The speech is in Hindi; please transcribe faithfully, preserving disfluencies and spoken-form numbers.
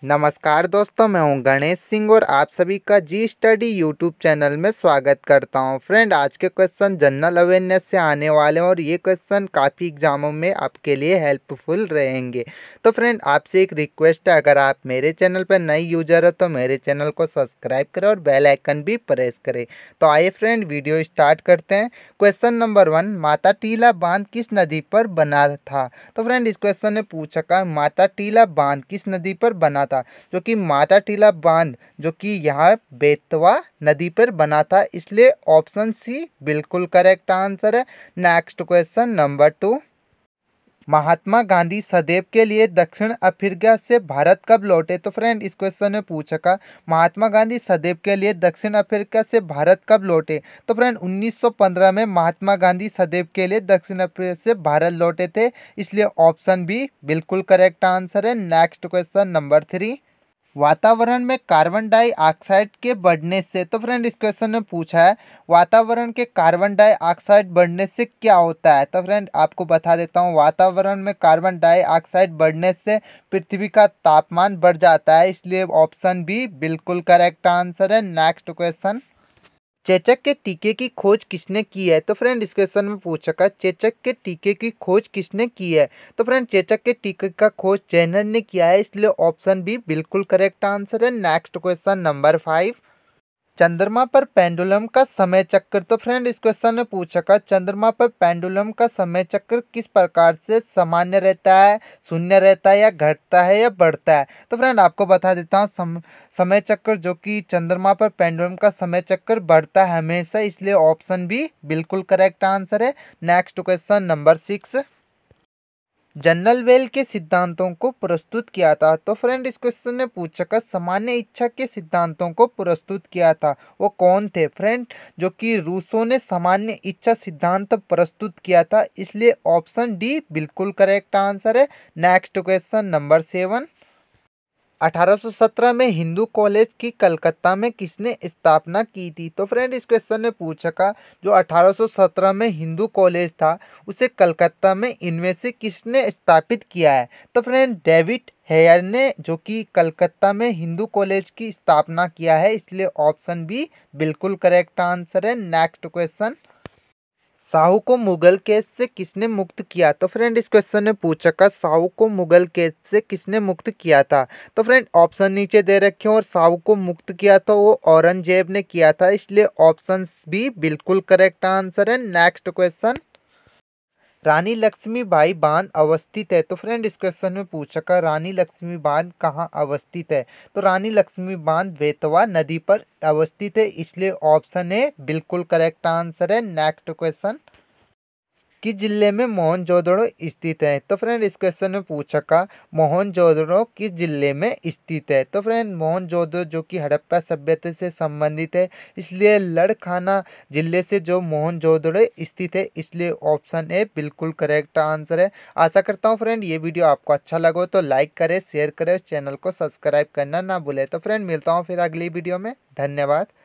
नमस्कार दोस्तों, मैं हूं गणेश सिंह और आप सभी का जी स्टडी यूट्यूब चैनल में स्वागत करता हूं। फ्रेंड, आज के क्वेश्चन जनरल अवेयरनेस से आने वाले हैं और ये क्वेश्चन काफ़ी एग्जामों में आपके लिए हेल्पफुल रहेंगे। तो फ्रेंड, आपसे एक रिक्वेस्ट है, अगर आप मेरे चैनल पर नए यूजर हो तो मेरे चैनल को सब्सक्राइब करें और बेल आइकन भी प्रेस करें। तो आइए फ्रेंड, वीडियो स्टार्ट करते हैं। Question number one, Mata Tila बांध किस नदी पर बना था? तो फ्रेंड, इस क्वेश्चन ने पूछा का माता टीला बांध किस नदी पर बना था, जो कि माता टीला बांध जो कि यहाँ बेतवा नदी पर बना था, इसलिए ऑप्शन सी बिल्कुल करेक्ट आंसर है। Next question number two, Mahatma Gandhi सदैव के लिए दक्षिण अफ्रीका से भारत कब लौटे? तो फ्रेंड, इस क्वेश्चन में पूछा का महात्मा गांधी सदैव के लिए दक्षिण अफ्रीका से भारत कब लौटे? तो फ्रेंड, उन्नीस सौ पंद्रह में महात्मा गांधी सदैव के लिए दक्षिण अफ्रीका से भारत लौटे थे, इसलिए ऑप्शन बी बिल्कुल करेक्ट आंसर है। नेक्स्ट क्वेश्चन नंबर थ्री, वातावरण में कार्बन डाइऑक्साइड के बढ़ने से, तो फ्रेंड इस क्वेश्चन में पूछा है वातावरण के कार्बन डाइऑक्साइड बढ़ने से क्या होता है? तो फ्रेंड, आपको बता देता हूँ, वातावरण में कार्बन डाइऑक्साइड बढ़ने से पृथ्वी का तापमान बढ़ जाता है, इसलिए ऑप्शन बी बिल्कुल करेक्ट आंसर है। नेक्स्ट क्वेश्चन, चेचक के टीके की खोज किसने की है? तो फ्रेंड, इस क्वेश्चन में पूछा का चेचक के टीके की खोज किसने की है? तो फ्रेंड, चेचक के टीके का खोज जेनर ने किया है, इसलिए ऑप्शन बी बिल्कुल करेक्ट आंसर है। नेक्स्ट क्वेश्चन नंबर फाइव, चंद्रमा पर पेंडुलम का समय चक्र, तो फ्रेंड इस क्वेश्चन ने पूछा का चंद्रमा पर पेंडुलम का समय चक्र किस प्रकार से सामान्य रहता है, शून्य रहता है, या घटता है, या बढ़ता है? तो फ्रेंड, आपको बता देता हूँ, सम, समय चक्र जो कि चंद्रमा पर पेंडुलम का समय चक्र बढ़ता है हमेशा, इसलिए ऑप्शन बी बिल्कुल करेक्ट आंसर है। नेक्स्ट क्वेश्चन नंबर सिक्स, जनरल वेल के सिद्धांतों को प्रस्तुत किया था? तो फ्रेंड, इस क्वेश्चन ने पूछा का सामान्य इच्छा के सिद्धांतों को प्रस्तुत किया था, वो कौन थे? फ्रेंड, जो कि रूसो ने सामान्य इच्छा सिद्धांत प्रस्तुत किया था, इसलिए ऑप्शन डी बिल्कुल करेक्ट आंसर है। नेक्स्ट क्वेश्चन नंबर सेवन, अठारह सौ सत्रह में हिंदू कॉलेज की कलकत्ता में किसने स्थापना की थी? तो फ्रेंड, इस क्वेश्चन ने पूछा का जो अठारह सौ सत्रह में हिंदू कॉलेज था, उसे कलकत्ता में इनमें से किसने स्थापित किया है? तो फ्रेंड, डेविड हेयर ने जो कि कलकत्ता में हिंदू कॉलेज की स्थापना किया है, इसलिए ऑप्शन बी बिल्कुल करेक्ट आंसर है। नेक्स्ट क्वेश्चन, साहू को मुगल कैद से किसने मुक्त किया? तो फ्रेंड, इस क्वेश्चन ने पूछा का साहू को मुगल कैद से किसने मुक्त किया था? तो फ्रेंड, ऑप्शन नीचे दे रखे हैं और साहू को मुक्त किया था वो औरंगजेब ने किया था, इसलिए ऑप्शन बी बिल्कुल करेक्ट आंसर है। नेक्स्ट क्वेश्चन, रानी लक्ष्मीबाई बांध अवस्थित है? तो फ्रेंड, इस क्वेश्चन में पूछा का रानी लक्ष्मी बांध कहाँ अवस्थित है? तो रानी लक्ष्मी बांध बेतवा नदी पर अवस्थित है, इसलिए ऑप्शन ए बिल्कुल करेक्ट आंसर है। नेक्स्ट क्वेश्चन, किस जिले में मोहनजोदड़ो स्थित है? तो फ्रेंड, इस क्वेश्चन में पूछा का मोहनजोदड़ो किस जिले में स्थित है? तो फ्रेंड, मोहनजोदड़ो जो कि हड़प्पा सभ्यता से संबंधित है, इसलिए लड़खाना जिले से जो मोहनजोदड़ो स्थित है, इसलिए ऑप्शन ए बिल्कुल करेक्ट आंसर है। आशा करता हूँ फ्रेंड, ये वीडियो आपको अच्छा लगा तो लाइक करें, शेयर करें, चैनल को सब्सक्राइब करना ना भूलें। तो फ्रेंड, मिलता हूँ फिर अगली वीडियो में। धन्यवाद।